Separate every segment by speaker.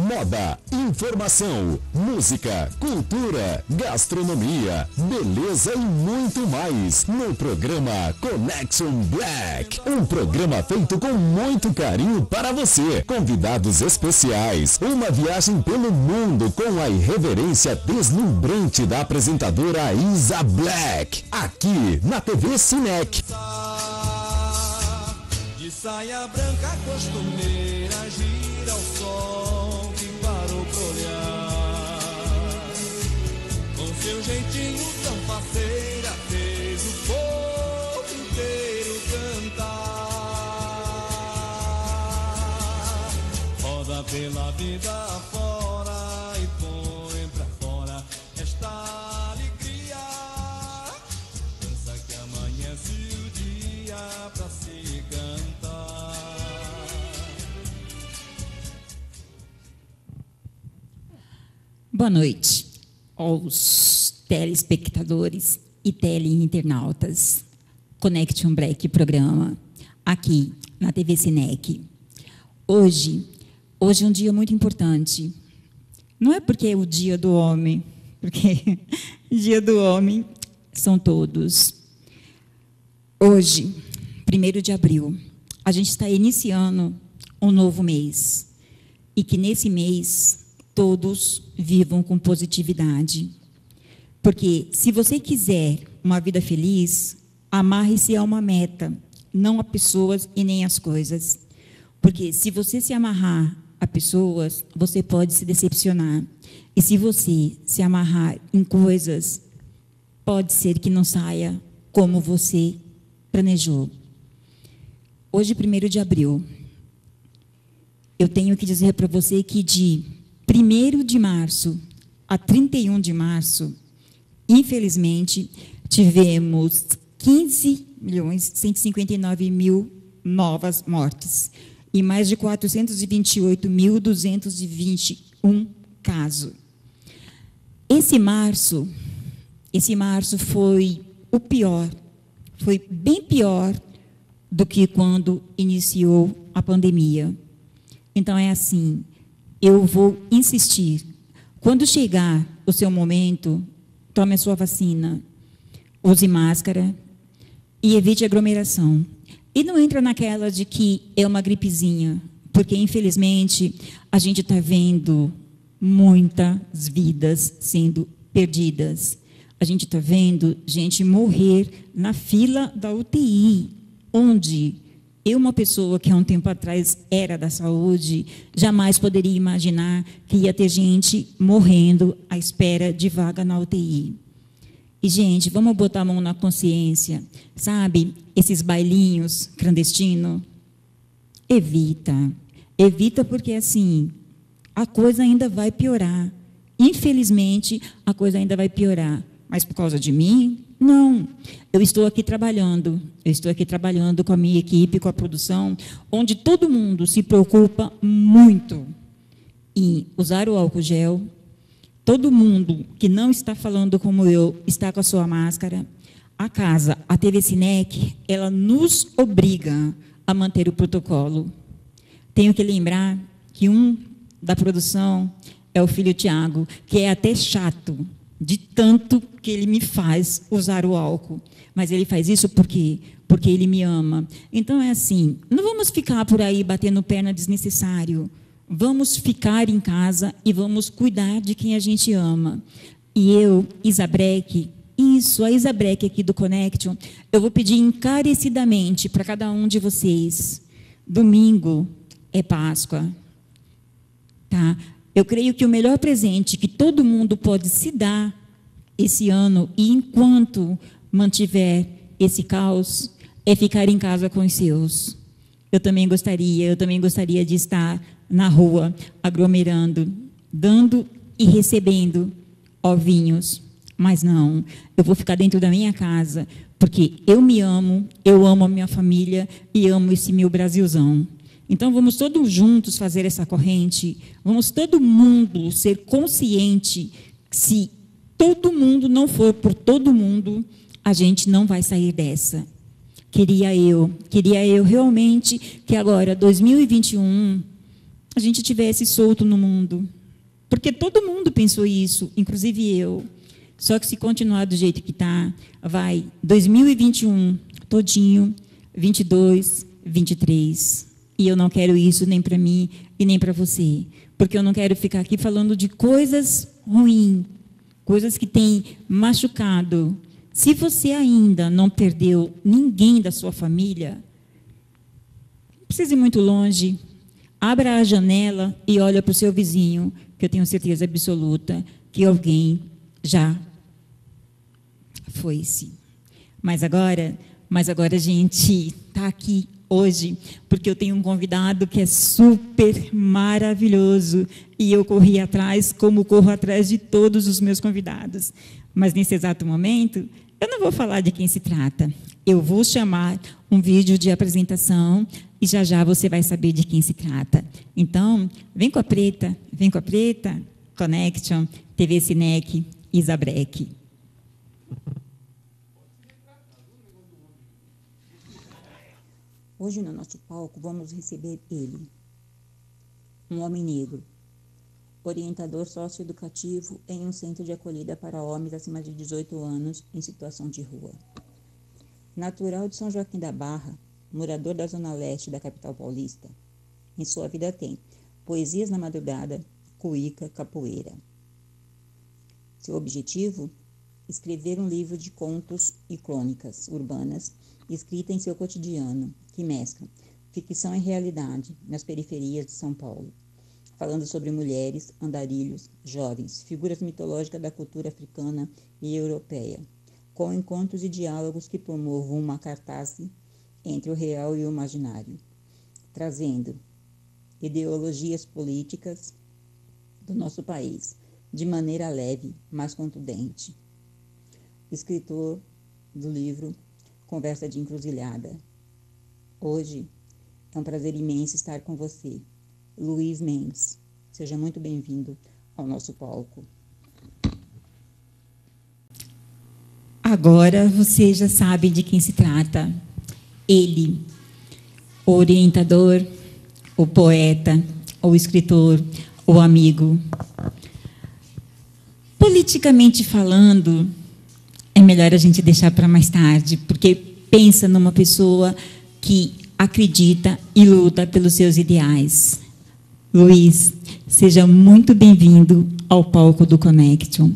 Speaker 1: moda, informação, música, cultura, gastronomia, beleza e muito mais no programa Connection Black. Um programa feito com muito carinho para você. Convidados especiais, uma viagem pelo mundo com a irreverência deslumbrante da apresentadora Isa Black, aqui na TV Cinec.
Speaker 2: De saia branca costumeira, gira o sol que parou pra olhar. Com seu jeitinho tão faceira, fez o povo inteiro cantar. Roda pela vida fora e põe pra fora esta alegria. Dança que amanhece o dia pra se cantar.
Speaker 3: Boa noite aos telespectadores e teleinternautas. Connection Black programa, aqui na TV Cinec. Hoje é um dia muito importante. Não é porque é o dia do homem, porque dia do homem são todos. Hoje, 1º de abril, a gente está iniciando um novo mês. E que nesse mês todos vivam com positividade. Porque se você quiser uma vida feliz, amarre-se a uma meta, não a pessoas e nem as coisas. Porque se você se amarrar a pessoas, você pode se decepcionar. E se você se amarrar em coisas, pode ser que não saia como você planejou. Hoje, 1º de abril, eu tenho que dizer para você que de 1º de março a 31 de março, infelizmente, tivemos 15.159.000 novas mortes e mais de 428.221 casos. Esse março foi o pior, foi bem pior do que quando iniciou a pandemia. Então, é assim, eu vou insistir. Quando chegar o seu momento, tome a sua vacina, use máscara e evite aglomeração. E não entra naquela de que é uma gripezinha, porque, infelizmente, a gente está vendo muitas vidas sendo perdidas. A gente está vendo gente morrer na fila da UTI, onde eu, uma pessoa que há um tempo atrás era da saúde, jamais poderia imaginar que ia ter gente morrendo à espera de vaga na UTI. E, gente, vamos botar a mão na consciência, sabe? Esses bailinhos clandestinos, evita porque, assim, a coisa ainda vai piorar. Infelizmente, a coisa ainda vai piorar. Mas por causa de mim? Não. Eu estou aqui trabalhando com a minha equipe, com a produção, onde todo mundo se preocupa muito em usar o álcool gel. Todo mundo que não está falando como eu está com a sua máscara. A casa, a TV Cinec, ela nos obriga a manter o protocolo. Tenho que lembrar que um da produção é o filho Tiago, que é até chato, de tanto que ele me faz usar o álcool. Mas ele faz isso por quê? Porque ele me ama. Então, é assim, não vamos ficar por aí batendo perna desnecessário. Vamos ficar em casa e vamos cuidar de quem a gente ama. E eu, Isa Breck, a Isa Breck aqui do Connection, eu vou pedir encarecidamente para cada um de vocês. Domingo é Páscoa. Tá? Eu creio que o melhor presente que todo mundo pode se dar esse ano, e enquanto mantiver esse caos, é ficar em casa com os seus. Eu também gostaria de estar na rua, aglomerando, dando e recebendo ovinhos. Mas não, eu vou ficar dentro da minha casa, porque eu me amo, eu amo a minha família e amo esse meu Brasilzão. Então, vamos todos juntos fazer essa corrente, vamos todo mundo ser consciente que se todo mundo não for por todo mundo, a gente não vai sair dessa. Queria eu realmente que agora, 2021, a gente tivesse solto no mundo. Porque todo mundo pensou isso, inclusive eu. Só que se continuar do jeito que está, vai 2021 todinho, 22, 23. E eu não quero isso nem para mim e nem para você. Porque eu não quero ficar aqui falando de coisas ruins, coisas que têm machucado. Se você ainda não perdeu ninguém da sua família, não precisa ir muito longe. Abra a janela e olha para o seu vizinho, que eu tenho certeza absoluta que alguém já foi-se. Mas agora a gente está aqui hoje porque eu tenho um convidado que é super maravilhoso e eu corri atrás, como corro atrás de todos os meus convidados. Mas, nesse exato momento, eu não vou falar de quem se trata. Eu vou chamar um vídeo de apresentação e já você vai saber de quem se trata. Então, vem com a Preta, Connection, TV Cinec e Zabrec. Hoje, no nosso palco, vamos receber ele, um homem negro, orientador socioeducativo em um centro de acolhida para homens acima de 18 anos em situação de rua. Natural de São Joaquim da Barra, morador da zona leste da capital paulista, em sua vida tem Poesias na Madrugada, Cuíca, Capoeira. Seu objetivo? Escrever um livro de contos e crônicas urbanas escrita em seu cotidiano, que mesclam ficção e realidade nas periferias de São Paulo, falando sobre mulheres, andarilhos, jovens, figuras mitológicas da cultura africana e europeia, com encontros e diálogos que promovam uma catarse entre o real e o imaginário, trazendo ideologias políticas do nosso país de maneira leve, mas contundente. Escritor do livro Conversa de Encruzilhada. Hoje é um prazer imenso estar com você, Luiz Mendes. Seja muito bem-vindo ao nosso palco. Agora você já sabe de quem se trata. Ele, o orientador, o poeta, o escritor, o amigo. Politicamente falando, é melhor a gente deixar para mais tarde, porque pensa numa pessoa que acredita e luta pelos seus ideais. Luiz, seja muito bem-vindo ao palco do Connection.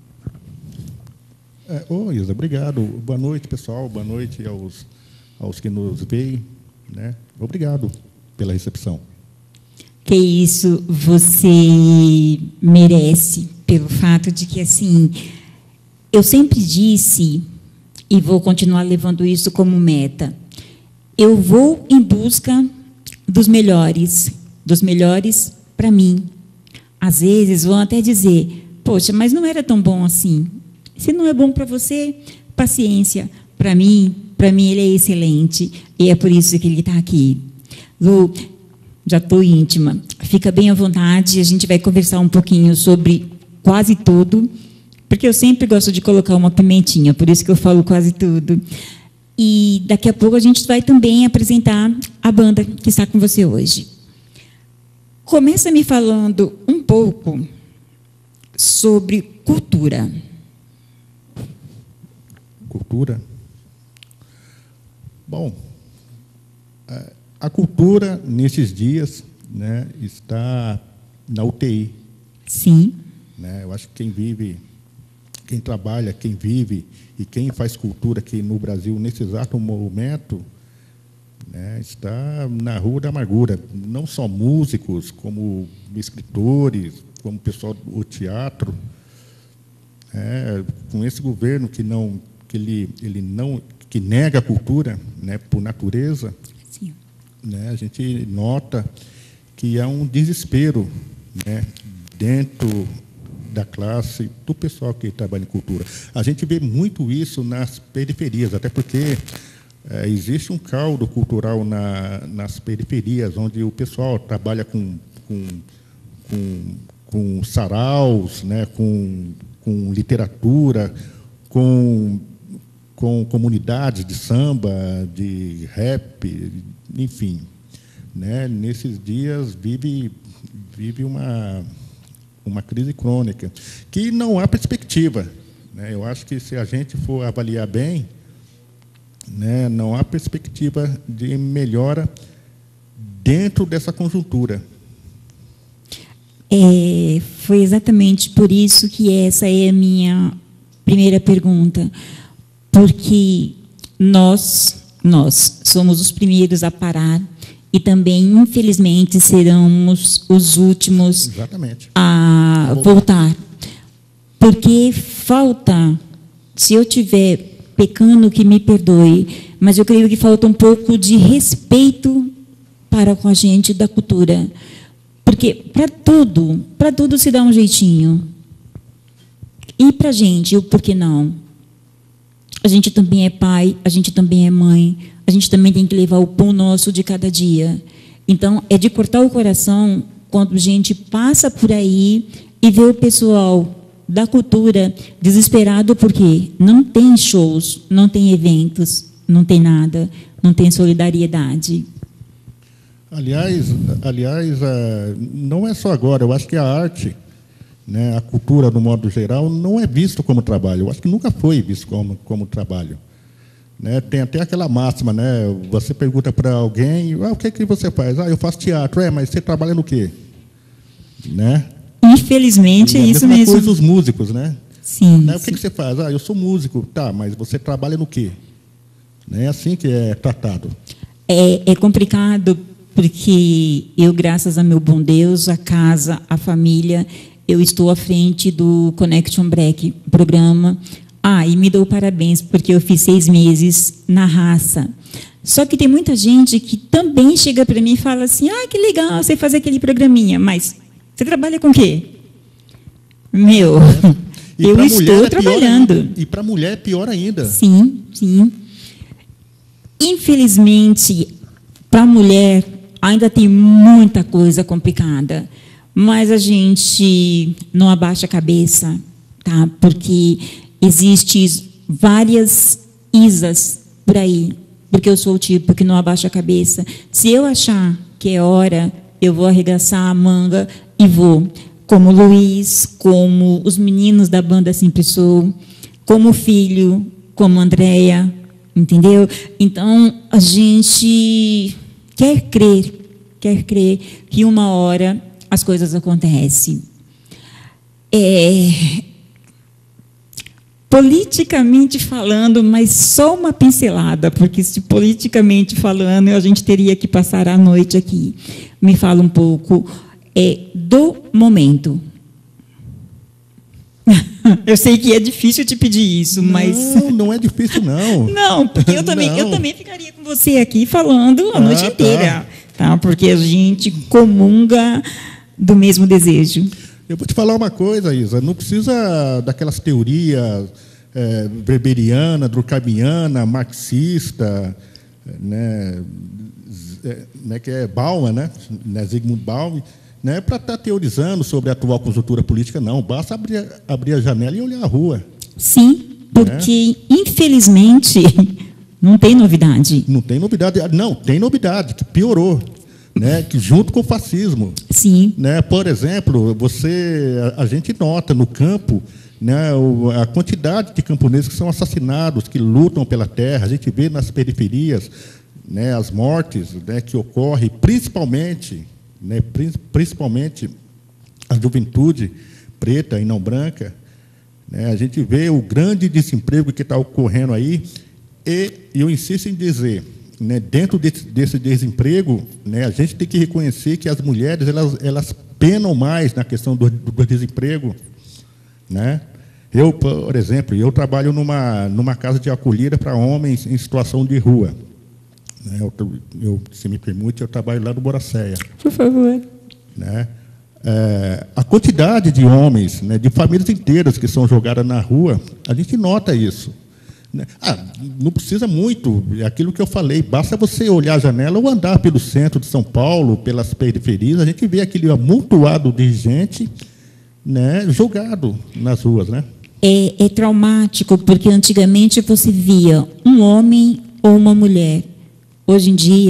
Speaker 4: Oi, Isa, obrigado. Boa noite, pessoal. Boa noite aos que nos veem, né? Obrigado pela recepção.
Speaker 3: Que isso você merece, pelo fato de que, assim, eu sempre disse, e vou continuar levando isso como meta, eu vou em busca dos melhores para mim. Às vezes vão até dizer, poxa, mas não era tão bom assim. Se não é bom para você, paciência. Para mim ele é excelente, e é por isso que ele está aqui. Lu, já estou íntima, fica bem à vontade, a gente vai conversar um pouquinho sobre quase tudo, porque eu sempre gosto de colocar uma pimentinha, por isso que eu falo quase tudo. E daqui a pouco a gente vai também apresentar a banda que está com você hoje. Começa me falando um pouco sobre cultura.
Speaker 4: Cultura? Bom, a cultura, nesses dias, né, está na UTI.
Speaker 3: Sim.
Speaker 4: Né? Eu acho que quem vive, quem trabalha, quem vive e quem faz cultura aqui no Brasil, nesse exato momento, né, está na rua da amargura. Não só músicos, como escritores, como pessoal do teatro. Com esse governo que nega a cultura, né, por natureza,
Speaker 3: Sim.
Speaker 4: Né, a gente nota que há um desespero, né, dentro da classe do pessoal que trabalha em cultura. A gente vê muito isso nas periferias, até porque existe um caldo cultural nas periferias, onde o pessoal trabalha com saraus, né, com literatura, com comunidades de samba, de rap, enfim. né, nesses dias vive uma crise crônica, que não há perspectiva, né? Eu acho que, se a gente for avaliar bem, né, não há perspectiva de melhora dentro dessa conjuntura.
Speaker 3: Foi exatamente por isso que essa é a minha primeira pergunta, porque nós somos os primeiros a parar e também, infelizmente, seremos os últimos
Speaker 4: Exatamente.
Speaker 3: a voltar. Porque falta, se eu estiver pecando, que me perdoe, mas eu creio que falta um pouco de respeito para com a gente da cultura. Porque para tudo se dá um jeitinho. E para a gente, o porquê não? A gente também é pai, a gente também é mãe, a gente também tem que levar o pão nosso de cada dia. Então, é de cortar o coração quando a gente passa por aí e vê o pessoal da cultura desesperado porque não tem shows, não tem eventos, não tem nada, não tem solidariedade.
Speaker 4: Aliás, não é só agora, eu acho que a arte, né, a cultura, no modo geral, não é visto como trabalho. Eu acho que nunca foi visto como trabalho. Né? Tem até aquela máxima, né? Você pergunta para alguém, o que você faz? Eu faço teatro. Mas você trabalha no quê? Né?
Speaker 3: Infelizmente, é isso mesmo.
Speaker 4: Coisa os músicos, né?
Speaker 3: Sim.
Speaker 4: Né? O que você faz? Eu sou músico. Tá, mas você trabalha no quê? É assim que é tratado.
Speaker 3: É complicado, porque eu, graças a meu bom Deus, a casa, a família, eu estou à frente do Connection Black, programa. E me dou parabéns, porque eu fiz 6 meses na raça. Só que tem muita gente que também chega para mim e fala assim, que legal você fazer aquele programinha, mas você trabalha com o quê? Eu estou trabalhando.
Speaker 4: E para a mulher é pior ainda.
Speaker 3: Sim, sim. Infelizmente, para a mulher, ainda tem muita coisa complicada. Mas a gente não abaixa a cabeça, tá? Porque existem várias Isas por aí, porque eu sou o tipo que não abaixa a cabeça. Se eu achar que é hora, eu vou arregaçar a manga e vou. Como o Luiz, como os meninos da banda Sempre Sou, como o filho, como a Andréia, entendeu? Então, a gente quer crer que uma hora as coisas acontecem. Politicamente falando, mas só uma pincelada, porque se politicamente falando, a gente teria que passar a noite aqui. Me fala um pouco do momento. Eu sei que é difícil te pedir isso, mas...
Speaker 4: Não é difícil, não.
Speaker 3: Não, porque eu também ficaria com você aqui falando a noite inteira. Tá? Porque a gente comunga do mesmo desejo.
Speaker 4: Eu vou te falar uma coisa, Isa. Não precisa daquelas teorias weberiana, durkheimiana, marxista, né, que é Bauman, né, Zygmunt Bauman, né, para estar teorizando sobre a atual conjuntura política, não. Basta abrir a janela e olhar a rua.
Speaker 3: Sim, porque, infelizmente, não tem novidade.
Speaker 4: Não tem novidade. Não, tem novidade, que piorou. Né, que junto com o fascismo.
Speaker 3: Sim.
Speaker 4: Né, por exemplo, a gente nota no campo, né, a quantidade de camponeses que são assassinados, que lutam pela terra. A gente vê nas periferias, né, as mortes, né, que ocorrem, principalmente a juventude preta e não branca. Né, a gente vê o grande desemprego que está ocorrendo aí, e eu insisto em dizer, né, dentro desse desemprego, né, a gente tem que reconhecer que as mulheres elas penam mais na questão do desemprego. Né? Eu, por exemplo, trabalho numa casa de acolhida para homens em situação de rua. Né? Se me permite, eu trabalho lá no Boracéia.
Speaker 3: Por favor.
Speaker 4: Né? A quantidade de homens, né, de famílias inteiras que são jogadas na rua, a gente nota isso. Não precisa muito, é aquilo que eu falei, basta você olhar a janela ou andar pelo centro de São Paulo, pelas periferias, a gente vê aquele amontoado de gente, né, jogado nas ruas. Né?
Speaker 3: É traumático, porque antigamente você via um homem ou uma mulher. Hoje em dia,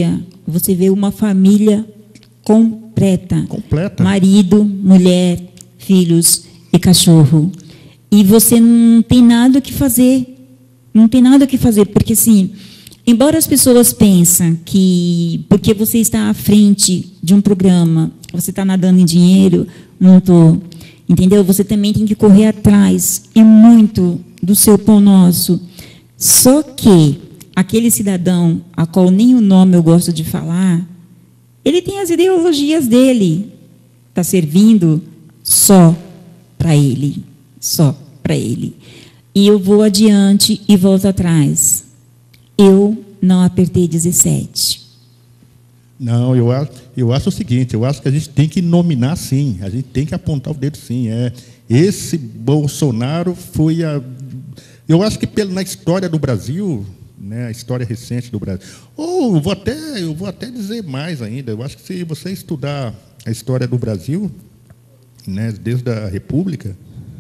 Speaker 3: você vê uma família completa.
Speaker 4: Completa.
Speaker 3: Marido, mulher, filhos e cachorro. E você não tem nada o que fazer. Não tem nada o que fazer, porque assim, embora as pessoas pensem que porque você está à frente de um programa, você está nadando em dinheiro, não estou. Entendeu? Você também tem que correr atrás, e muito, do seu pão nosso. Só que aquele cidadão, a qual nem o nome eu gosto de falar, ele tem as ideologias dele. Está servindo só para ele. Só para ele. E eu vou adiante e volto atrás. Eu não apertei 17.
Speaker 4: Não, eu acho o seguinte, eu acho que a gente tem que nominar sim, a gente tem que apontar o dedo sim. Esse Bolsonaro foi a... Eu acho que na história do Brasil, né, a história recente do Brasil... eu vou até dizer mais ainda, eu acho que se você estudar a história do Brasil, né, desde a República,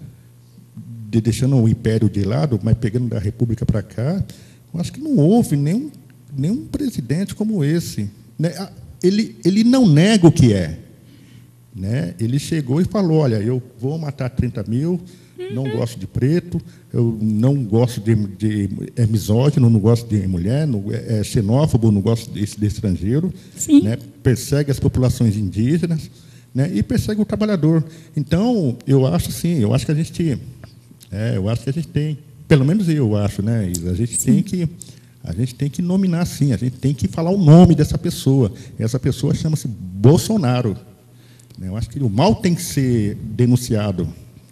Speaker 4: deixando o Império de lado, mas pegando da República para cá, eu acho que não houve nenhum presidente como esse. Né? Ele não nega o que é. Né? Ele chegou e falou, olha, eu vou matar 30 mil, não gosto de preto, eu não gosto é misógino, não gosto de mulher, é xenófobo, não gosto de estrangeiro, né? Persegue as populações indígenas, né? E persegue o trabalhador. Então, eu acho que a gente... eu acho que a gente tem, pelo menos eu acho, né, Isa? A gente tem que nominar, sim, a gente tem que falar o nome dessa pessoa. Essa pessoa chama-se Bolsonaro. Eu acho que o mal tem que ser denunciado.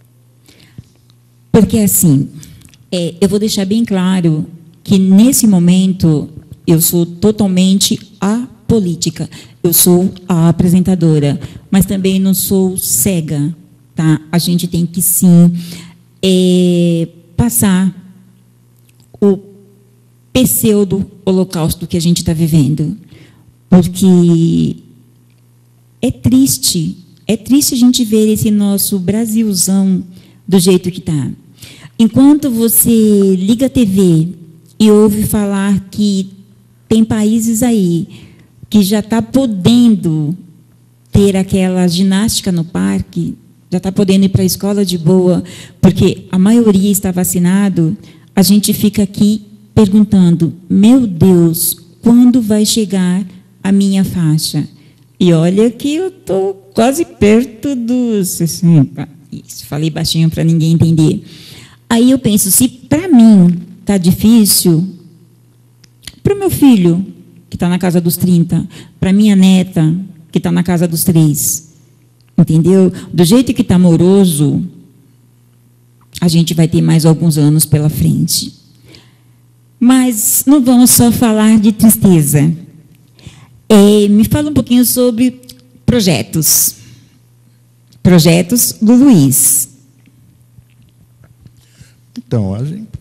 Speaker 3: Porque, assim, eu vou deixar bem claro que, nesse momento, eu sou totalmente apolítica. Eu sou a apresentadora, mas também não sou cega. Tá? A gente tem que, sim... passar o pseudo-holocausto que a gente está vivendo. Porque é triste a gente ver esse nosso Brasilzão do jeito que está. Enquanto você liga a TV e ouve falar que tem países aí que já está podendo ter aquela ginástica no parque, já está podendo ir para a escola de boa, porque a maioria está vacinado, a gente fica aqui perguntando, meu Deus, quando vai chegar a minha faixa? E olha que eu estou quase perto dos 60. Isso, falei baixinho para ninguém entender. Aí eu penso, se para mim está difícil, para o meu filho, que está na casa dos 30, para minha neta, que está na casa dos 3, entendeu? Do jeito que está moroso, a gente vai ter mais alguns anos pela frente. Mas não vamos só falar de tristeza. Me fala um pouquinho sobre projetos. Projetos do Luiz.
Speaker 4: Então,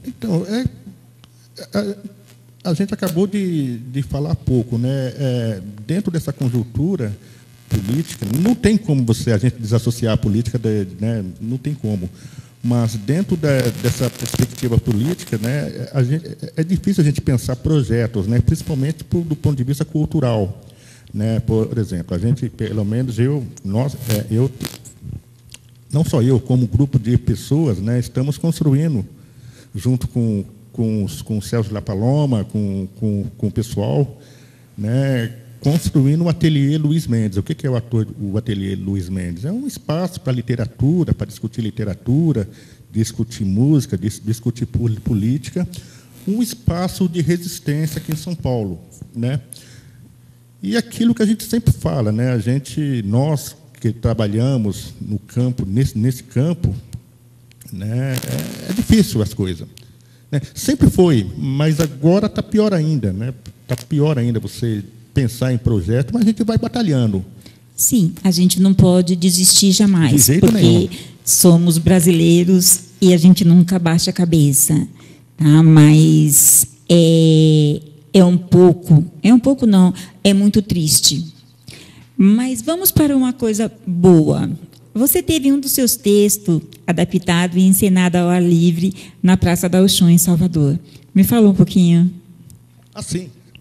Speaker 4: a gente acabou de falar pouco, né? Dentro dessa conjuntura política, não tem como a gente desassociar a política, né? Não tem como. Mas dentro dessa perspectiva política, né, é difícil a gente pensar projetos, né, principalmente do ponto de vista cultural. Né? Por exemplo, a gente, pelo menos eu, não só eu, como grupo de pessoas, né, estamos construindo, junto com o Celso La Paloma, com o pessoal, né, construindo o Ateliê Luiz Mendes. O que é o Ateliê Luiz Mendes? É um espaço para literatura, para discutir literatura, discutir música, discutir política, um espaço de resistência aqui em São Paulo, né? E aquilo que a gente sempre fala, né? Nós que trabalhamos no campo, nesse campo, né? É difícil as coisas, né? Sempre foi, mas agora está pior ainda, né? Está pior ainda você pensar em projeto, mas a gente vai batalhando.
Speaker 3: Sim, a gente não pode desistir jamais,
Speaker 4: de jeito
Speaker 3: porque
Speaker 4: nenhum.
Speaker 3: Somos brasileiros e a gente nunca baixa a cabeça, tá? Mas é um pouco não, é muito triste. Mas vamos para uma coisa boa. Você teve um dos seus textos adaptado e encenado ao ar livre na Praça da Oxum, em Salvador. Me fala um pouquinho.
Speaker 4: Assim.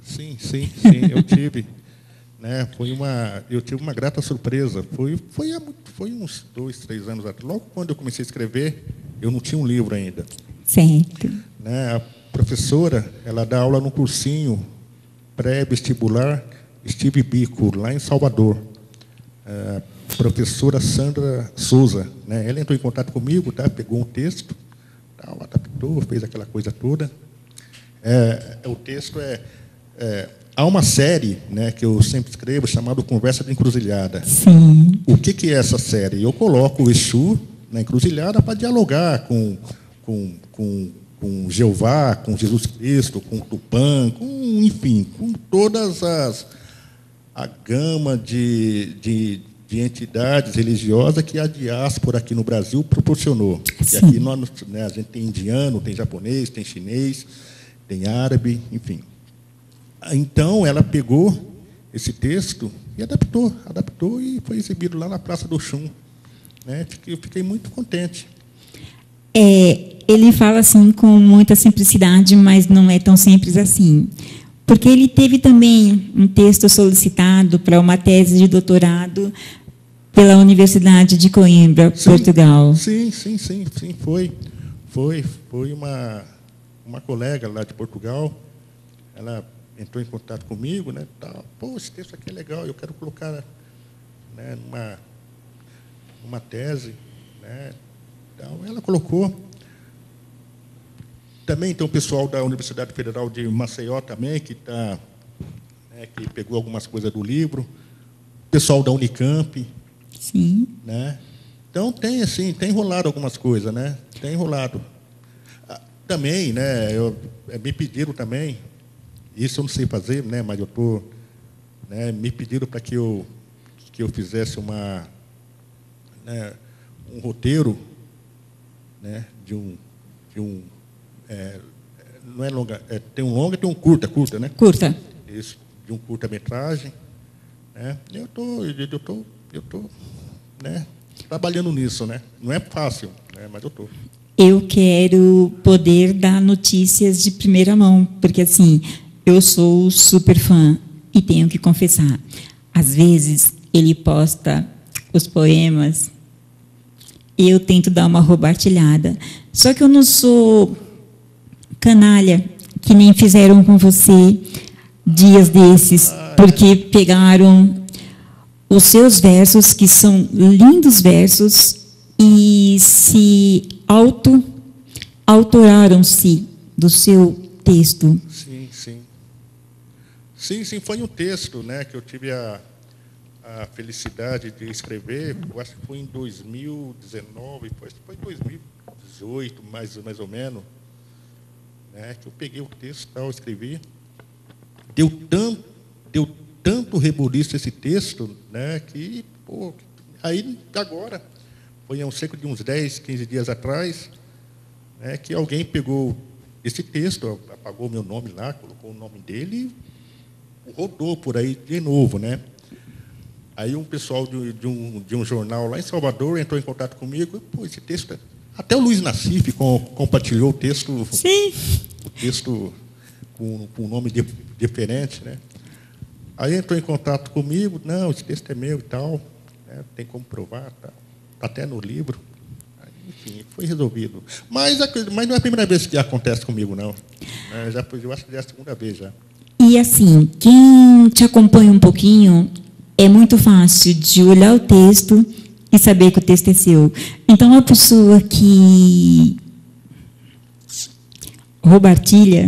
Speaker 4: Sim, eu tive. Né, eu tive uma grata surpresa. Foi uns 2, 3 anos atrás. Logo quando eu comecei a escrever, eu não tinha um livro ainda.
Speaker 3: Certo.
Speaker 4: Né, a professora, ela dá aula no cursinho pré-vestibular Steve Biko, lá em Salvador. A professora Sandra Souza. Né, ela entrou em contato comigo, tá, pegou um texto, tal, adaptou, fez aquela coisa toda. O texto há uma série, né, que eu sempre escrevo, chamada Conversa de Encruzilhada.
Speaker 3: Sim.
Speaker 4: O que é essa série? Eu coloco o Exu na encruzilhada para dialogar com Jeová, com Jesus Cristo, com Tupã, enfim, com todas a gama de entidades religiosas que a diáspora aqui no Brasil proporcionou. E aqui nós, né, a gente tem indiano, tem japonês, tem chinês, tem árabe, enfim. Então, ela pegou esse texto e adaptou e foi exibido lá na Praça do Chum. Né? Fiquei muito contente.
Speaker 3: Ele fala assim com muita simplicidade, mas não é tão simples assim. Porque ele teve também um texto solicitado para uma tese de doutorado pela Universidade de Coimbra, Portugal.
Speaker 4: Sim, foi uma colega lá de Portugal. Ela entrou em contato comigo, né? Tal. Pô, esse texto aqui é legal, eu quero colocar, né, numa tese, né? Então, ela colocou. Também tem o pessoal da Universidade Federal de Maceió também que que pegou algumas coisas do livro. O pessoal da Unicamp.
Speaker 3: Sim.
Speaker 4: Né? Então tem rolado algumas coisas, né? Tem rolado. Também, né? Me pediram também. Isso eu não sei fazer, né, mas eu tô, né, me pediram para que eu fizesse um roteiro, né, de um não é longa, tem um longa e tem um curta, né?
Speaker 3: Curta.
Speaker 4: Isso, de um curta-metragem, né? Eu tô, né, trabalhando nisso, né? Não é fácil, né, mas eu tô.
Speaker 3: Eu quero poder dar notícias de primeira mão, porque assim, eu sou super fã e tenho que confessar. Às vezes, ele posta os poemas e eu tento dar uma roubartilhada. Só que eu não sou canalha, que nem fizeram com você dias desses, porque pegaram os seus versos, que são lindos versos, e se autoraram-se do seu texto.
Speaker 4: Sim, foi um texto, né, que eu tive a felicidade de escrever. Eu acho que foi em 2019, foi 2018, mais ou menos, né, que eu peguei o texto, tal, escrevi. Deu tanto rebuliço esse texto, né, que, pô, aí agora, foi há cerca de uns 10, 15 dias atrás, né, que alguém pegou esse texto, apagou meu nome lá, colocou o nome dele e rodou por aí de novo, né? Aí um pessoal de um jornal lá em Salvador entrou em contato comigo. Pô, esse texto... Até o Luiz Nassif compartilhou o texto.
Speaker 3: Sim.
Speaker 4: O texto com um nome diferente, né? Aí entrou em contato comigo. Não, esse texto é meu e tal. Né? Tem como provar, tá até no livro. Aí, enfim, foi resolvido. Mas não é a primeira vez que acontece comigo, não. Eu acho que já é a segunda vez já.
Speaker 3: E assim, quem te acompanha um pouquinho, é muito fácil de olhar o texto e saber que o texto é seu. Então, a pessoa que roubartilha,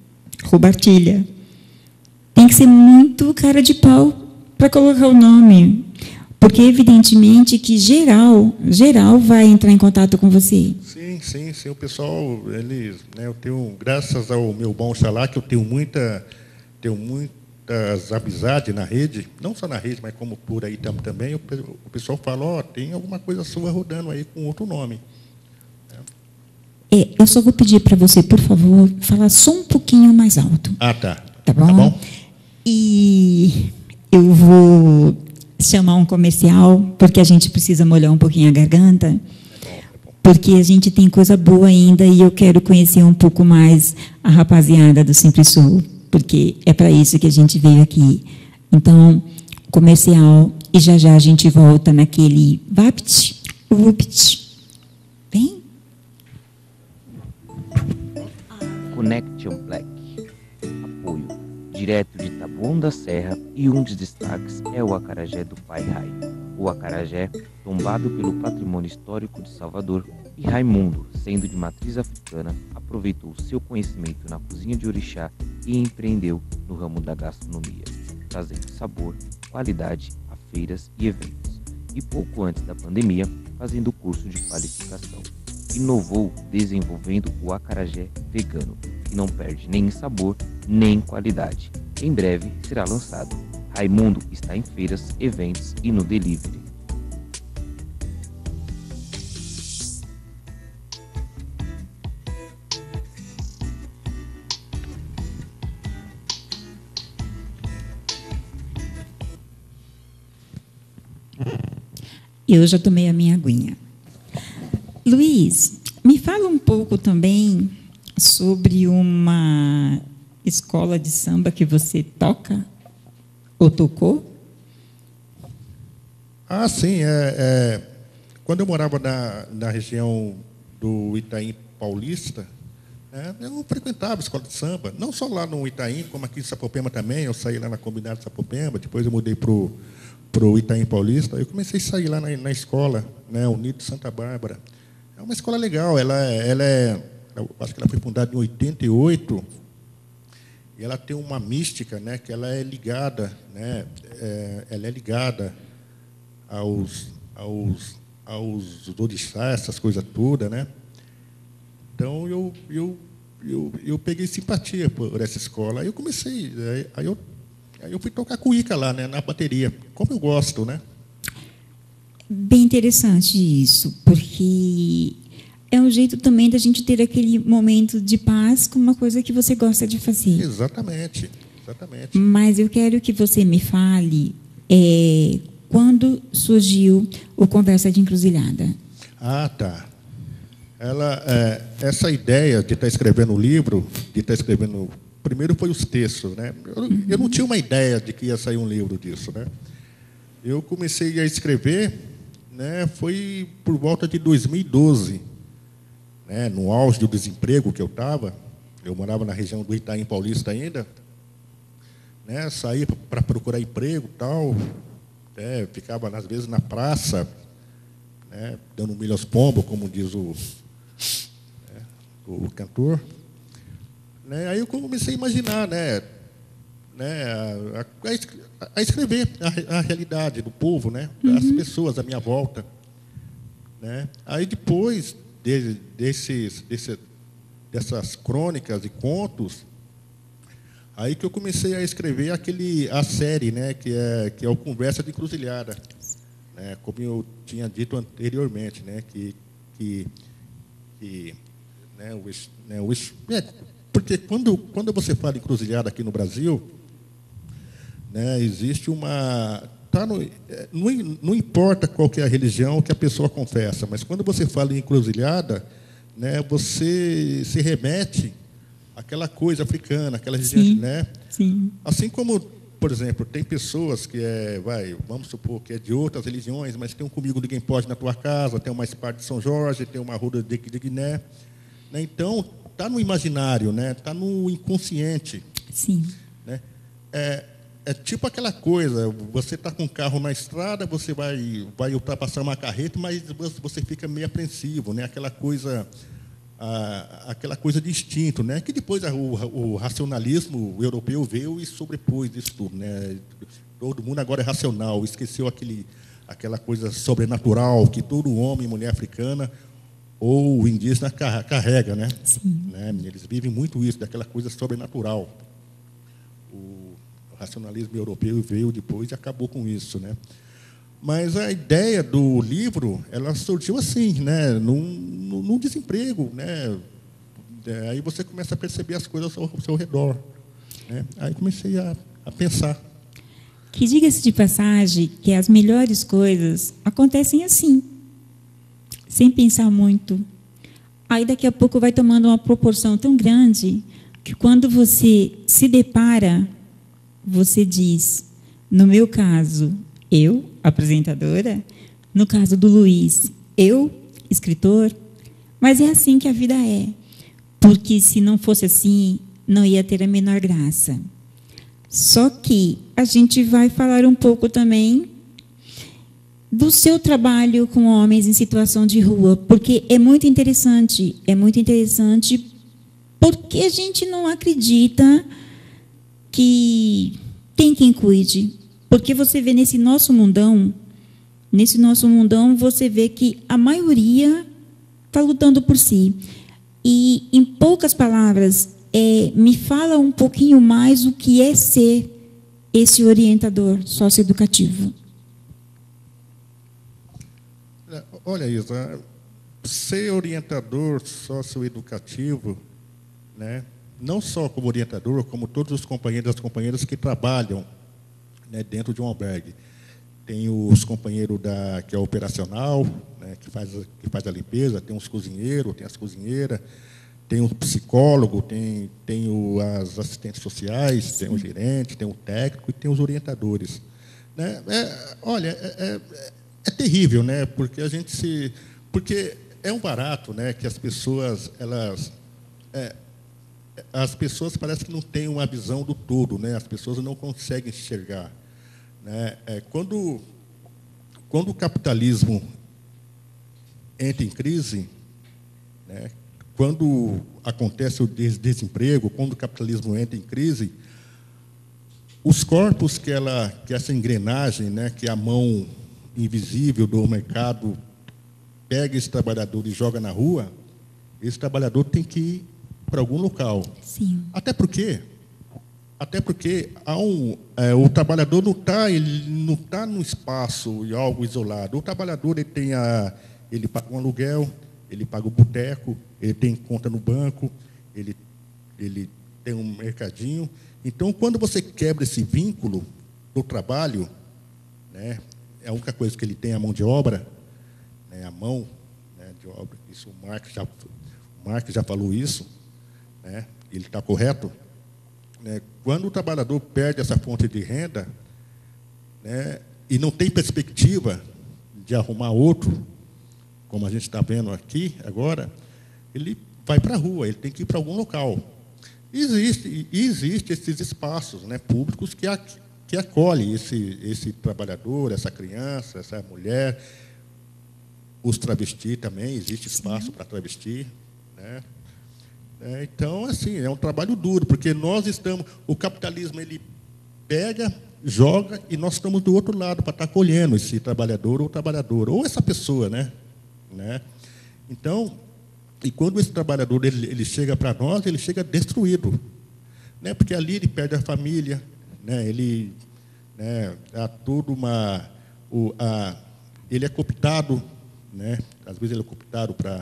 Speaker 3: tem que ser muito cara de pau para colocar o nome. Porque, evidentemente, que geral vai entrar em contato com você.
Speaker 4: Sim. O pessoal, eles, né, eu tenho, graças ao meu bom Xalá, que eu tenho muitas amizades na rede, não só na rede, mas como por aí também, o pessoal fala, tem alguma coisa sua rodando aí com outro nome.
Speaker 3: Eu só vou pedir para você, por favor, falar só um pouquinho mais alto.
Speaker 4: Tá.
Speaker 3: Tá bom?
Speaker 4: Tá bom?
Speaker 3: E eu vou chamar um comercial, porque a gente precisa molhar um pouquinho a garganta, porque a gente tem coisa boa ainda e eu quero conhecer um pouco mais a rapaziada do Sempre Sou. porque é para isso que a gente veio aqui. Então, comercial, e já já a gente volta naquele vapt, upt. Vem.
Speaker 5: Connection Black. Apoio direto de Taboão da Serra, e um dos destaques é o acarajé do Pai Rai. O acarajé, tombado pelo patrimônio histórico de Salvador, e Raimundo, sendo de matriz africana, aproveitou seu conhecimento na cozinha de orixá e empreendeu no ramo da gastronomia, trazendo sabor, qualidade a feiras e eventos. E pouco antes da pandemia, fazendo curso de qualificação. Inovou desenvolvendo o acarajé vegano, que não perde nem em sabor, nem em qualidade. Em breve será lançado. Raimundo está em feiras, eventos e no delivery.
Speaker 3: Eu já tomei a minha aguinha. Luiz, me fala um pouco também sobre uma escola de samba que você toca ou tocou?
Speaker 4: Ah, sim. Quando eu morava na região do Itaim Paulista, eu frequentava a escola de samba, não só lá no Itaim, como aqui em Sapopemba também. Eu saí lá na comunidade de Sapopemba, depois eu mudei para o Itaim Paulista. Eu comecei a sair lá na escola, Unido Santa Bárbara. É uma escola legal. Eu acho que ela foi fundada em 88. E ela tem uma mística, que ela é ligada, ela é ligada aos orixás, essas coisas todas, Então eu peguei simpatia por essa escola. Aí eu comecei, aí eu fui tocar cuíca lá, na bateria, como eu gosto,
Speaker 3: Bem interessante isso, porque é um jeito também da gente ter aquele momento de paz com uma coisa que você gosta de fazer.
Speaker 4: Exatamente.
Speaker 3: Mas eu quero que você me fale quando surgiu o Conversa de Encruzilhada.
Speaker 4: Ah, tá. Essa ideia de estar escrevendo o livro, primeiro foi os textos, Eu não tinha uma ideia de que ia sair um livro disso, Eu comecei a escrever, foi por volta de 2012, no auge do desemprego que eu estava. Eu morava na região do Itaim Paulista ainda, saía para procurar emprego, tal, ficava às vezes na praça, dando milho aos pombos, como diz o cantor. Aí eu comecei a imaginar, a escrever a realidade do povo, das pessoas à minha volta. Aí depois dessas crônicas e contos, aí que eu comecei a escrever a série, que é o Conversa de Encruzilhada, como eu tinha dito anteriormente, porque quando você fala em encruzilhada aqui no Brasil, existe uma... não importa qual que é a religião que a pessoa confessa, mas quando você fala em encruzilhada, você se remete àquela coisa africana, aquela região,
Speaker 3: Sim.
Speaker 4: Assim como, por exemplo, tem pessoas que vamos supor que é de outras religiões, mas tem um Comigo Ninguém Pode na tua casa, tem uma Espada de São Jorge, tem uma Ruda de Guiné, Então, está no imaginário, está no inconsciente.
Speaker 3: Sim.
Speaker 4: É tipo aquela coisa, você está com um carro na estrada, você vai ultrapassar uma carreta, mas você fica meio apreensivo, aquela coisa de instinto, que depois o racionalismo europeu veio e sobrepôs isso tudo. Todo mundo agora é racional, esqueceu aquela coisa sobrenatural que todo homem e mulher africana ou indígena carrega,
Speaker 3: Sim.
Speaker 4: Eles vivem muito isso, daquela coisa sobrenatural. O racionalismo europeu veio depois e acabou com isso, Mas a ideia do livro, ela surgiu assim, num desemprego, Aí você começa a perceber as coisas ao seu redor, Aí comecei a pensar.
Speaker 3: Que diga-se de passagem que as melhores coisas acontecem assim, sem pensar muito. Aí daqui a pouco vai tomando uma proporção tão grande que quando você se depara, você diz, no meu caso, eu, apresentadora, no caso do Luiz, eu, escritor, mas é assim que a vida é. Porque se não fosse assim, não ia ter a menor graça. Só que a gente vai falar um pouco também do seu trabalho com homens em situação de rua, porque é muito interessante porque a gente não acredita que tem quem cuide. Porque você vê nesse nosso mundão você vê que a maioria está lutando por si. E, em poucas palavras, me fala um pouquinho mais o que é ser esse orientador socioeducativo.
Speaker 4: Olha, Isa, ser orientador socioeducativo, né, não só como orientador, como todos os companheiros e as companheiras que trabalham, né, dentro de um albergue. Tem os companheiros que é operacional, né, que faz a limpeza, tem os cozinheiros, tem as cozinheiras, tem o psicólogo, tem as assistentes sociais, tem o gerente, tem o técnico e tem os orientadores. Né? É terrível, né? Porque porque é um barato, né? Que as pessoas parecem que não têm uma visão do todo, né? As pessoas não conseguem enxergar, né? Quando o capitalismo entra em crise, né? Quando acontece o desemprego, quando o capitalismo entra em crise, os corpos que essa engrenagem, né? Que a mão invisível do mercado pega esse trabalhador e joga na rua, esse trabalhador tem que ir para algum local.
Speaker 3: Sim.
Speaker 4: Até porque o trabalhador não tá num espaço e algo isolado. O trabalhador ele paga um aluguel, ele paga o boteco, ele tem conta no banco, ele tem um mercadinho. Então, quando você quebra esse vínculo do trabalho, né, a única coisa que ele tem é a mão de obra, né, a mão, né, de obra. Isso o Marx já falou isso, né, ele está correto. Né, quando o trabalhador perde essa fonte de renda, né, e não tem perspectiva de arrumar outro, como a gente está vendo aqui agora, ele vai para a rua, ele tem que ir para algum local. Existem esses espaços, né, públicos que acolhe esse trabalhador, essa criança, essa mulher, os travestis também, existe espaço para travesti, né? Então, assim, é um trabalho duro, porque o capitalismo ele pega, joga, e nós estamos do outro lado para estar colhendo esse trabalhador ou trabalhadora, ou essa pessoa, né? Então, e quando esse trabalhador ele chega para nós, ele chega destruído, né? Porque ali ele perde a família, né? Ele, né, ele é cooptado, né? Às vezes ele é cooptado para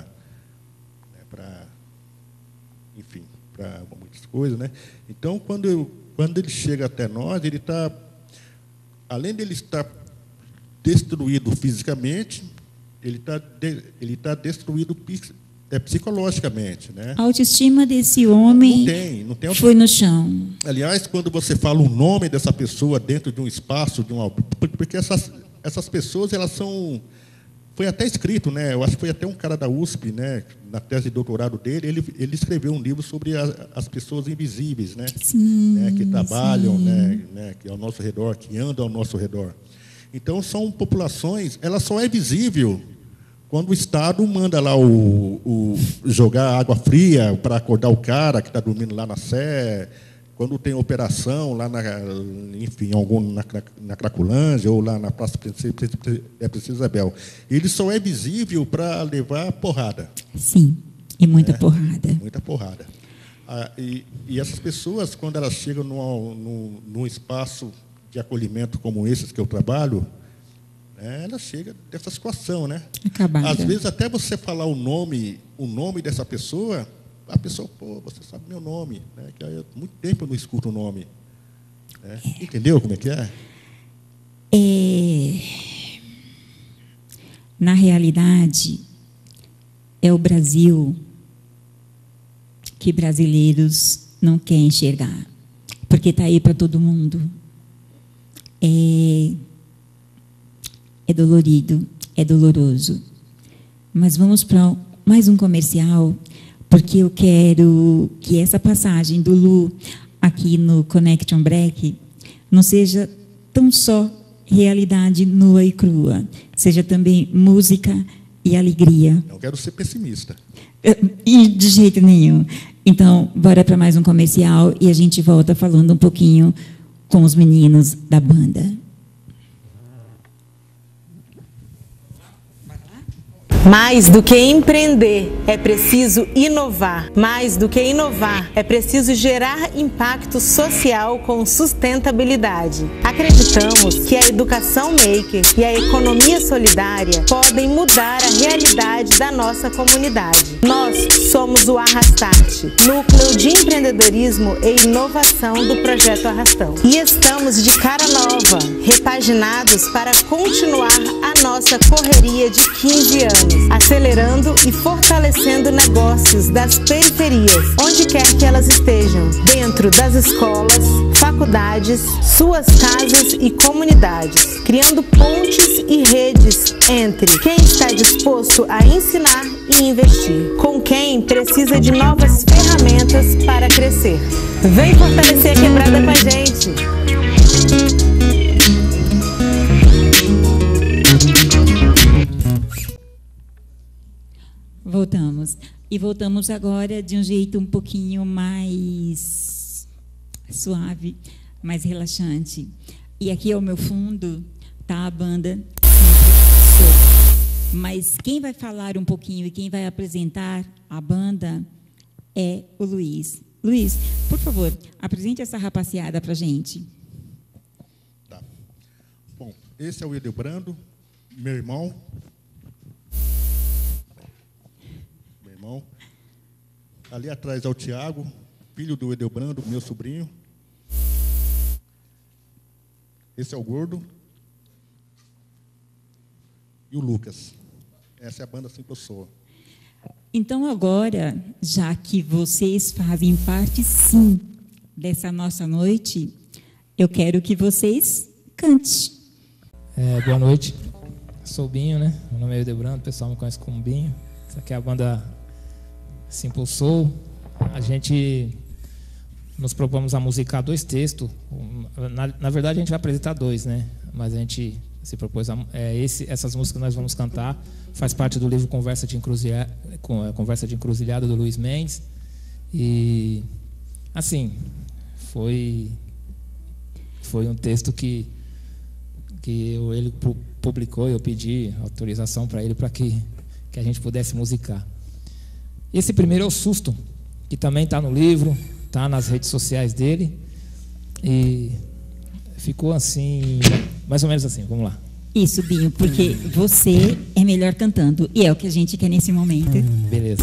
Speaker 4: muitas coisas, né? Então, quando ele chega até nós, ele está, além de ele estar destruído fisicamente, ele está destruído psicologicamente, né?
Speaker 3: A autoestima desse homem
Speaker 4: não tem
Speaker 3: foi no chão.
Speaker 4: Aliás, quando você fala o nome dessa pessoa dentro de um espaço, porque essas pessoas, elas são... Foi até escrito, né? Eu acho que foi até um cara da USP, né? Na tese de doutorado dele, ele escreveu um livro sobre as pessoas invisíveis, né?
Speaker 3: Sim,
Speaker 4: né? Que trabalham,
Speaker 3: sim.
Speaker 4: né? Que ao nosso redor, que andam ao nosso redor. Então, são populações, ela só é visível quando o Estado manda lá jogar água fria para acordar o cara que está dormindo lá na Sé, quando tem operação lá na Cracolândia ou lá na Praça Princesa Isabel. Ele só é visível para levar porrada.
Speaker 3: Sim, e muita porrada.
Speaker 4: Muita porrada. E essas pessoas, quando elas chegam num espaço de acolhimento como esses que eu trabalho, ela chega dessa situação, né?
Speaker 3: Acabada.
Speaker 4: Às vezes, até você falar o nome dessa pessoa, a pessoa, pô, você sabe meu nome, né? Que há muito tempo eu não escuto o nome. Né? Entendeu como é que é?
Speaker 3: Na realidade, é o Brasil que brasileiros não quer enxergar, porque está aí para todo mundo. É dolorido, é doloroso. Mas vamos para mais um comercial, porque eu quero que essa passagem do Lu aqui no Connection Black não seja tão só realidade nua e crua, seja também música e alegria.
Speaker 4: Eu quero ser pessimista.
Speaker 3: E de jeito nenhum. Então, bora para mais um comercial e a gente volta falando um pouquinho com os meninos da banda.
Speaker 6: Mais do que empreender, é preciso inovar. Mais do que inovar, é preciso gerar impacto social com sustentabilidade. Acreditamos que a educação maker e a economia solidária podem mudar a realidade da nossa comunidade. Nós somos o Arrastarte, núcleo de empreendedorismo e inovação do projeto Arrastão. E estamos de cara nova, repaginados para continuar a nossa correria de 15 anos. Acelerando e fortalecendo negócios das periferias, onde quer que elas estejam, dentro das escolas, faculdades, suas casas e comunidades, criando pontes e redes entre quem está disposto a ensinar e investir, com quem precisa de novas ferramentas para crescer. Vem fortalecer a quebrada com a gente!
Speaker 3: Voltamos. E voltamos agora de um jeito um pouquinho mais suave, mais relaxante. E aqui ao meu fundo está a banda. Mas quem vai falar um pouquinho e quem vai apresentar a banda é o Luiz. Luiz, por favor, apresente essa rapaziada para a gente.
Speaker 4: Tá. Bom, esse é o Edelbrando, meu irmão. Ali atrás é o Tiago, filho do Edelbrando, meu sobrinho. Esse é o Gordo. E o Lucas. Essa é a banda assim que eu sou.
Speaker 3: Então agora, já que vocês fazem parte, sim, dessa nossa noite, eu quero que vocês cantem.
Speaker 7: Boa noite. Sou o Binho, né? Meu nome é Edelbrando, o pessoal me conhece como Binho. Essa aqui é a banda Simple Soul. A gente nos propomos a musicar 2 textos. Na verdade, a gente vai apresentar 2, né? Mas a gente se propôs essas músicas que nós vamos cantar faz parte do livro Conversa de Encruzilhada do Luiz Mendes. E assim, foi um texto que ele publicou, eu pedi autorização para ele para que a gente pudesse musicar. Esse primeiro é o Susto, que também está no livro, está nas redes sociais dele. E ficou assim, mais ou menos assim, vamos lá.
Speaker 3: Isso, Binho, porque você é melhor cantando, e é o que a gente quer nesse momento.
Speaker 7: Beleza.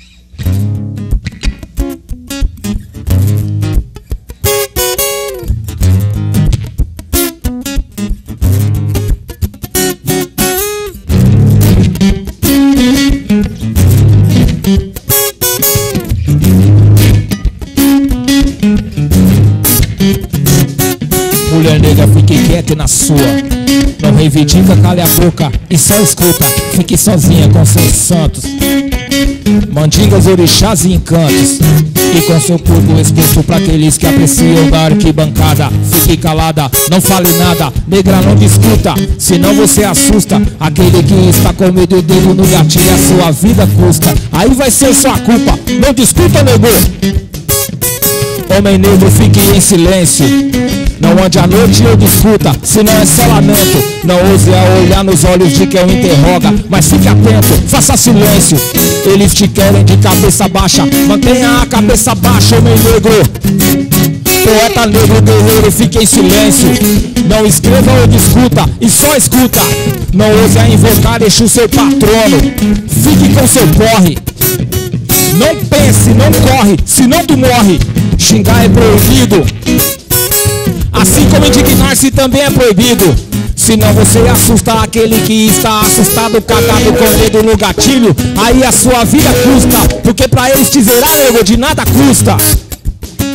Speaker 8: Mulher negra, fique quieta na sua. Não reivindica, cale a boca e só escuta. Fique sozinha com seus santos, mandingas, orixás e encantos. E com seu público exposto para aqueles que apreciam da arquibancada. Fique calada, não fale nada. Negra, não discuta, senão você assusta aquele que está com medo, o dedo no gatilho, a sua vida custa. Aí vai ser sua culpa, não discuta, nego. Homem negro, fique em silêncio. Não ande à noite ou discuta, senão é só lamento. Não ouse a olhar nos olhos de quem o interroga, mas fique atento, faça silêncio. Eles te querem de cabeça baixa, mantenha a cabeça baixa, homem negro. Poeta negro, guerreiro, fique em silêncio. Não escreva ou discuta, e só escuta. Não ouse a invocar Exu, seu patrono. Fique com seu porre. Não pense, não corre, senão tu morre. Xingar é proibido, assim como indignar-se também é proibido. Senão você assusta aquele que está assustado, cagado com o dedo no gatilho. Aí a sua vida custa, porque pra eles te zerar, nego, de nada custa.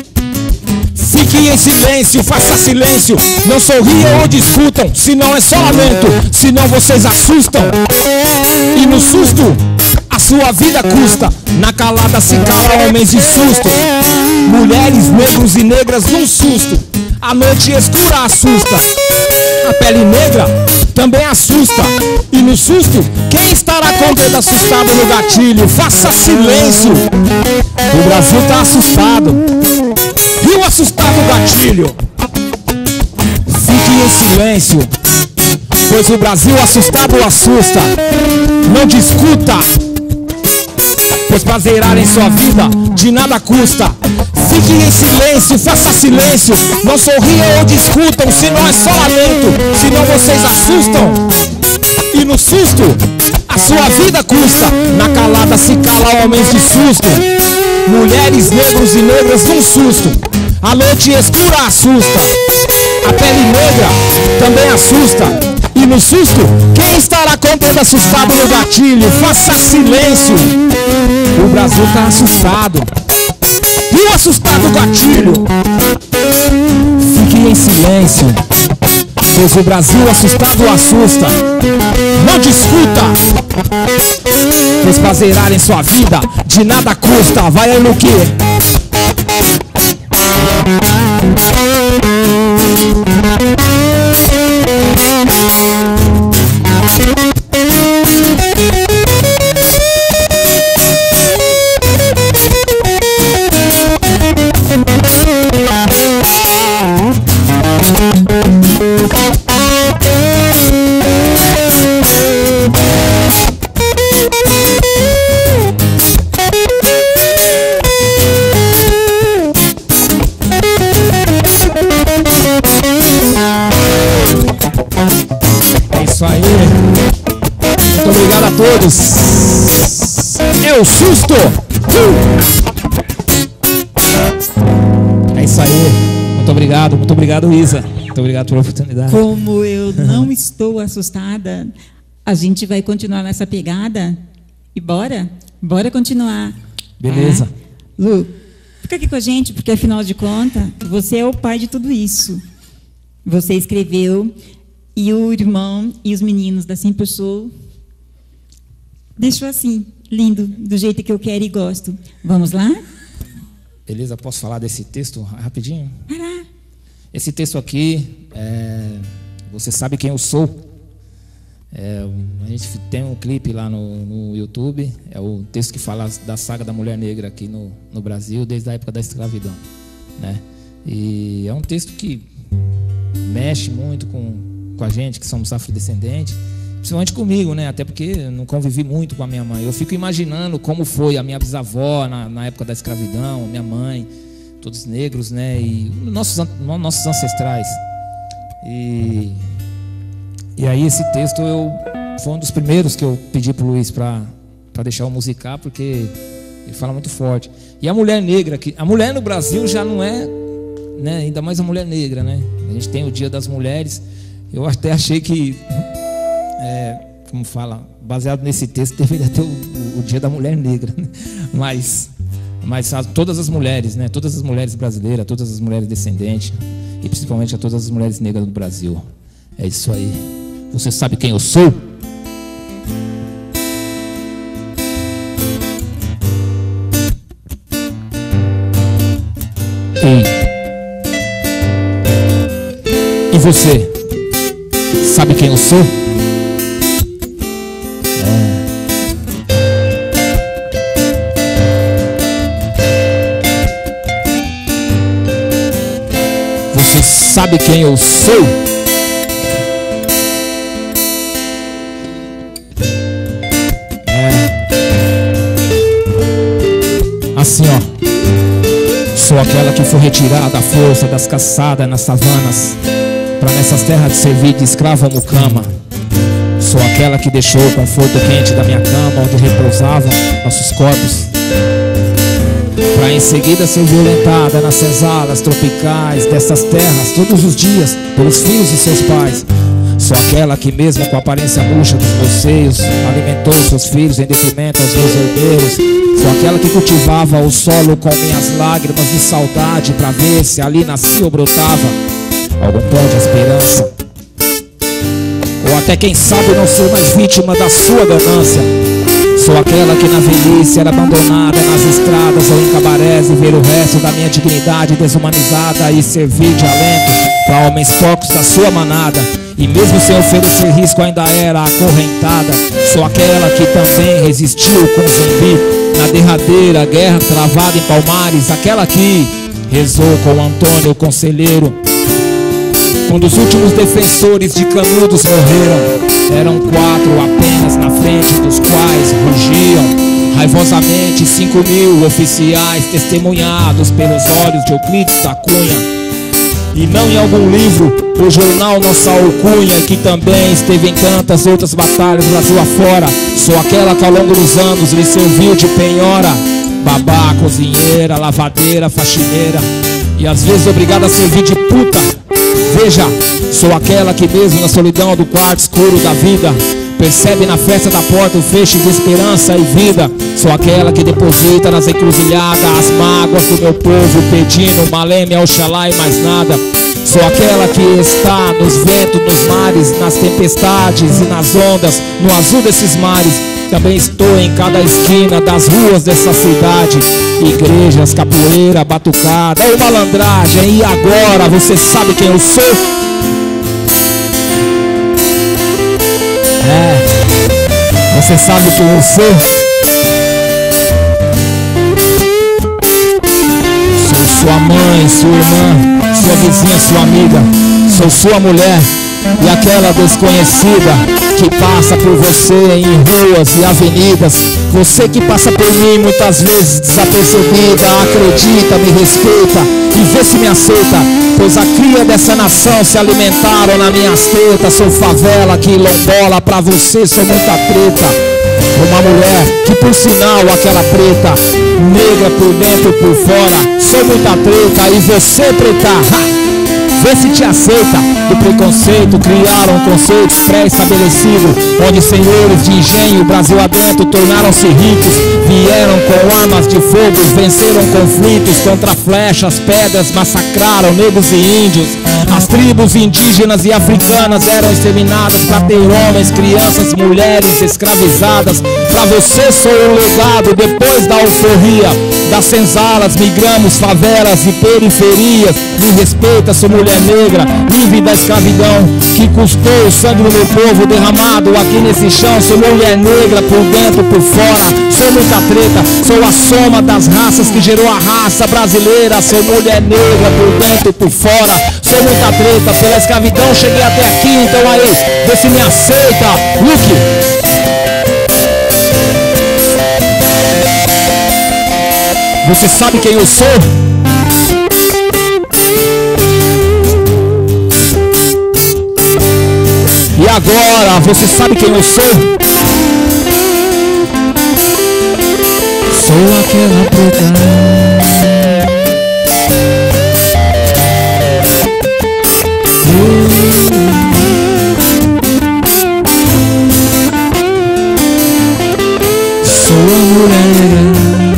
Speaker 8: Fiquem em silêncio, faça silêncio. Não sorriam ou discutam, senão é só lamento. Senão vocês assustam. E no susto, a sua vida custa. Na calada se cala homens de susto. Mulheres, negros e negras num susto. A noite escura assusta. A pele negra também assusta. E no susto, quem estará com o dedo assustado no gatilho? Faça silêncio. O Brasil tá assustado. E o assustado gatilho? Fique em silêncio, pois o Brasil assustado assusta. Não discuta, pois pra zerar em sua vida de nada custa. Fique em silêncio, faça silêncio. Não sorriam ou discutam, senão é só lamento. Senão vocês assustam. E no susto, a sua vida custa. Na calada se cala homens de susto. Mulheres, negros e negras num susto. A noite escura assusta. A pele negra também assusta. E no susto, quem estará com o dedo assustado no gatilho? Faça silêncio. O Brasil tá assustado. E o assustado gatilho? Fique em silêncio, pois o Brasil assustado assusta. Não discuta, pois pra zerar em sua vida de nada custa. Vai aí no que? Muito obrigado a todos. É o susto. É isso aí. Muito obrigado, Isa. Muito obrigado pela oportunidade.
Speaker 3: Como eu não estou assustada, a gente vai continuar nessa pegada e bora continuar.
Speaker 8: Beleza.
Speaker 3: Lu, fica aqui com a gente, porque afinal de contas, você é o pai de tudo isso. Você escreveu. E o irmão e os meninos da Sempre Sou deixou assim, lindo, do jeito que eu quero e gosto. Vamos lá?
Speaker 8: Beleza, posso falar desse texto rapidinho?
Speaker 3: Vai lá.
Speaker 8: Esse texto aqui, Você Sabe Quem Eu Sou. A gente tem um clipe lá no YouTube. É o texto que fala da saga da mulher negra aqui no Brasil, desde a época da escravidão, né? E é um texto que mexe muito com a gente que somos afrodescendentes, principalmente comigo, né? Até porque eu não convivi muito com a minha mãe. Eu fico imaginando como foi a minha bisavó na época da escravidão, minha mãe, todos negros, né? E nossos ancestrais. E aí esse texto foi um dos primeiros que eu pedi pro Luiz para deixar eu musicar, porque ele fala muito forte. E a mulher negra, a mulher no Brasil já não é, né? Ainda mais a mulher negra, né? A gente tem o Dia das Mulheres. Eu até achei que, como fala, baseado nesse texto, deveria ter o Dia da Mulher Negra, né? Mas todas as mulheres, né? Todas as mulheres brasileiras, todas as mulheres descendentes, e principalmente a todas as mulheres negras do Brasil. É isso aí. Você sabe quem eu sou? Ei. E você? Sabe quem eu sou? Você sabe quem eu sou? Assim, ó. Sou aquela que foi retirada à força das caçadas nas savanas, pra nessas terras de servir de escrava mucama. Sou aquela que deixou o conforto quente da minha cama, onde repousavam nossos corpos, pra em seguida ser violentada nas senzalas tropicais dessas terras todos os dias pelos filhos de seus pais. Sou aquela que mesmo com a aparência murcha dos meus seios alimentou seus filhos em detrimento aos meus herdeiros. Sou aquela que cultivava o solo com minhas lágrimas de saudade pra ver se ali nascia ou brotava algum pó de esperança. Ou até quem sabe não ser mais vítima da sua ganância. Sou aquela que na velhice era abandonada nas estradas ou em cabarés e ver o resto da minha dignidade desumanizada e servir de alento para homens porcos da sua manada. E mesmo sem oferecer risco ainda era acorrentada. Sou aquela que também resistiu com zumbi na derradeira guerra travada em Palmares. Aquela que rezou com Antônio o Conselheiro quando os últimos defensores de Canudos morreram. Eram 4 apenas na frente dos quais rugiam raivosamente 5.000 oficiais testemunhados pelos olhos de Euclides da Cunha. E não em algum livro ou jornal nossa alcunha, que também esteve em tantas outras batalhas Brasil afora. Sou aquela que ao longo dos anos lhe serviu de penhora, babá, cozinheira, lavadeira, faxineira e às vezes obrigada a servir de puta. Veja, sou aquela que mesmo na solidão do quarto escuro da vida percebe na festa da porta o feixe de esperança e vida. Sou aquela que deposita nas encruzilhadas as mágoas do meu povo, pedindo maleme, Oxalá e mais nada. Sou aquela que está nos ventos, nos mares, nas tempestades e nas ondas, no azul desses mares. Também estou em cada esquina das ruas dessa cidade, igrejas, capoeira, batucada ou malandragem. E agora você sabe quem eu sou? Você sabe quem eu sou? Sou sua mãe, sua irmã, sua vizinha, sua amiga. Sou sua mulher e aquela desconhecida que passa por você em ruas e avenidas. Você que passa por mim muitas vezes desapercebida. Acredita, me respeita e vê se me aceita, pois a cria dessa nação se alimentaram nas minhas tetas. Sou favela, quilombola, pra você sou muita treta. Uma mulher que por sinal aquela preta, negra por dentro e por fora, sou muita treta. E você preta, vê se te aceita. Do preconceito criaram conceitos pré-estabelecidos, onde senhores de engenho Brasil adentro tornaram-se ricos. Vieram com armas de fogo, venceram conflitos contra flechas, pedras, massacraram negros e índios. As tribos indígenas e africanas eram exterminadas para ter homens, crianças, mulheres escravizadas. Pra você sou um legado depois da alforria das senzalas, migramos favelas e periferias. Me respeita, sou mulher negra, livre da escravidão que custou o sangue do meu povo derramado aqui nesse chão. Sou mulher negra por dentro e por fora, sou muita treta, sou a soma das raças que gerou a raça brasileira. Sou mulher negra por dentro e por fora, sou muita treta, pela escravidão cheguei até aqui. Então aí, vê se me aceita, Luke. Você sabe quem eu sou? E agora, você sabe quem eu sou? Sou aquela preta sou a mulher.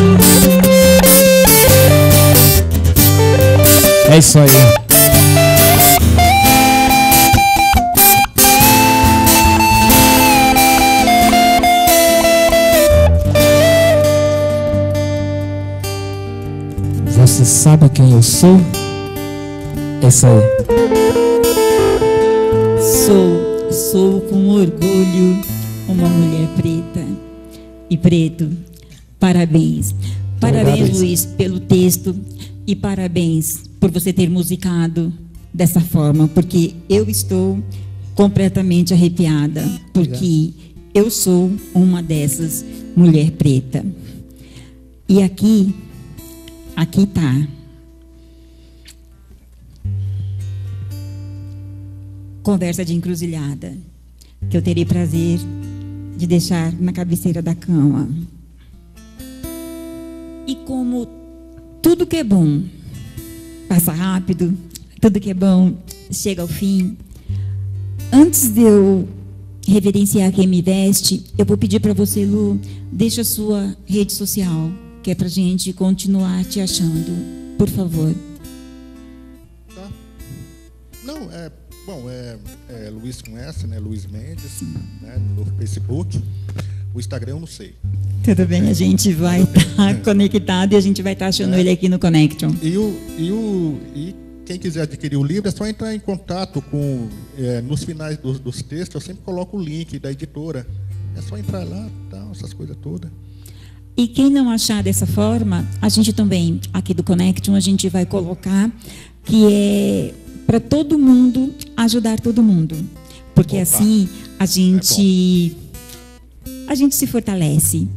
Speaker 8: É isso aí. Você sabe quem eu sou? É isso aí.
Speaker 3: Sou com orgulho uma mulher preta e preto. Parabéns. Parabéns, Luiz, pelo texto. E parabéns por você ter musicado dessa forma, porque eu estou completamente arrepiada, porque eu sou uma dessas mulher preta. E aqui tá. Conversa de encruzilhada, que eu terei prazer de deixar na cabeceira da cama. E como tudo que é bom passa rápido, tudo que é bom chega ao fim, Antes de eu reverenciar quem me veste, eu vou pedir para você, Lu, deixa a sua rede social, que é para a gente continuar te achando. Por favor.
Speaker 4: Tá. Não, é Luiz com S, né? Luiz Mendes, né? No Facebook. O Instagram eu não sei.
Speaker 3: Tudo bem, a gente vai estar conectado e a gente vai estar achando ele aqui no Connection.
Speaker 4: E quem quiser adquirir o livro é só entrar em contato com... nos finais dos textos, eu sempre coloco o link da editora. É só entrar lá, tal, essas coisas todas.
Speaker 3: E quem não achar dessa forma, a gente também, aqui do Connection, a gente vai colocar que é para todo mundo ajudar todo mundo. Porque assim a gente se fortalece.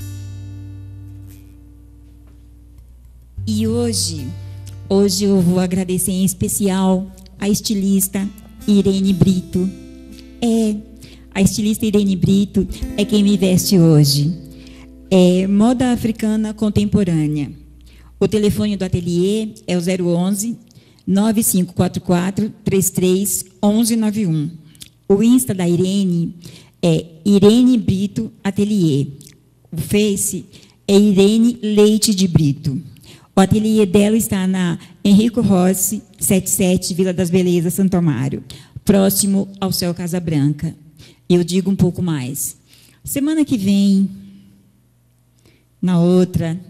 Speaker 3: E hoje eu vou agradecer em especial a estilista Irene Brito. A estilista Irene Brito é quem me veste hoje. É moda africana contemporânea. O telefone do ateliê é o 011 9544 33 1191. O Insta da Irene é Irene Brito Ateliê. O Face é Irene Leite de Brito. O ateliê dela está na Henrico Rossi, 77, Vila das Belezas, Santo Amaro, próximo ao Céu Casa Branca. Eu digo um pouco mais. Semana que vem, na outra,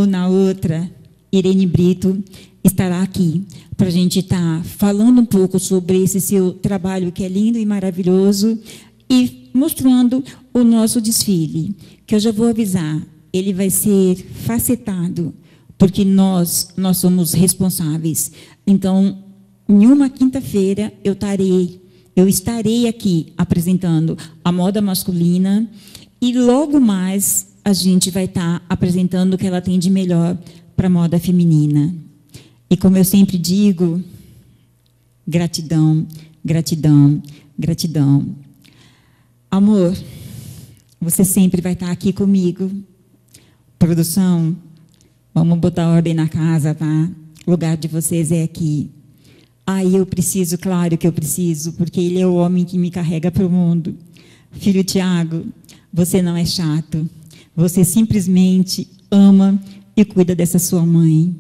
Speaker 3: Irene Brito estará aqui para a gente estar falando um pouco sobre esse seu trabalho que é lindo e maravilhoso e mostrando o nosso desfile, que eu já vou avisar, ele vai ser facetado, porque nós somos responsáveis. Então, em uma quinta-feira, eu estarei aqui apresentando a moda masculina e logo mais a gente vai estar apresentando o que ela tem de melhor para a moda feminina. E como eu sempre digo, gratidão, gratidão, gratidão. Amor, você sempre vai estar aqui comigo. Produção, vamos botar ordem na casa, tá? O lugar de vocês é aqui. Eu preciso, claro que eu preciso, porque ele é o homem que me carrega para o mundo. Filho Tiago, você não é chato. Você simplesmente ama e cuida dessa sua mãe.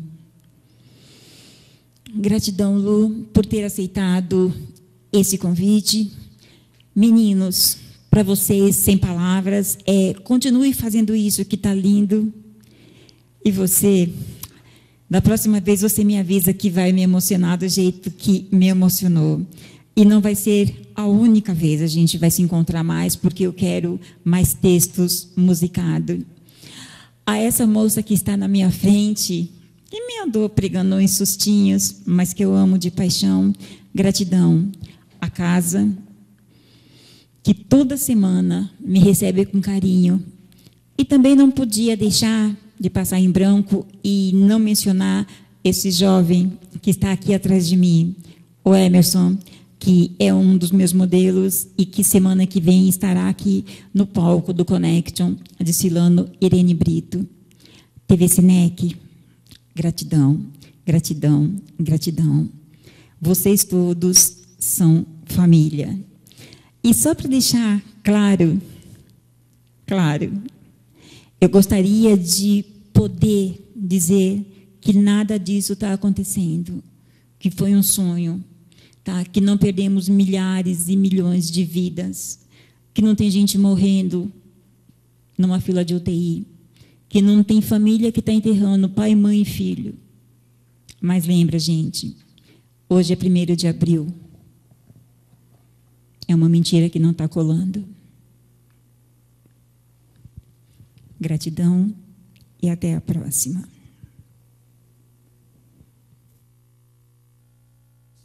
Speaker 3: Gratidão, Lu, por ter aceitado esse convite. Meninos, para vocês, sem palavras, continue fazendo isso que está lindo. E você, da próxima vez, você me avisa que vai me emocionar do jeito que me emocionou. E não vai ser a única vez, a gente vai se encontrar mais, porque eu quero mais textos musicados. A essa moça que está na minha frente, que me andou pregando em sustinhos, mas que eu amo de paixão, gratidão. A casa, que toda semana me recebe com carinho. E também não podia deixar de passar em branco e não mencionar esse jovem que está aqui atrás de mim, o Emerson, que é um dos meus modelos e que semana que vem estará aqui no palco do Connection, desfilando Irene Brito. TV Cinec, gratidão, gratidão, gratidão. Vocês todos são família. E só para deixar claro, eu gostaria de poder dizer que nada disso está acontecendo, que foi um sonho, tá? Que não perdemos milhares e milhões de vidas, que não tem gente morrendo numa fila de UTI, que não tem família que está enterrando pai, mãe e filho. Mas lembra, gente, hoje é 1º de abril. É uma mentira que não está colando. Gratidão e até a próxima.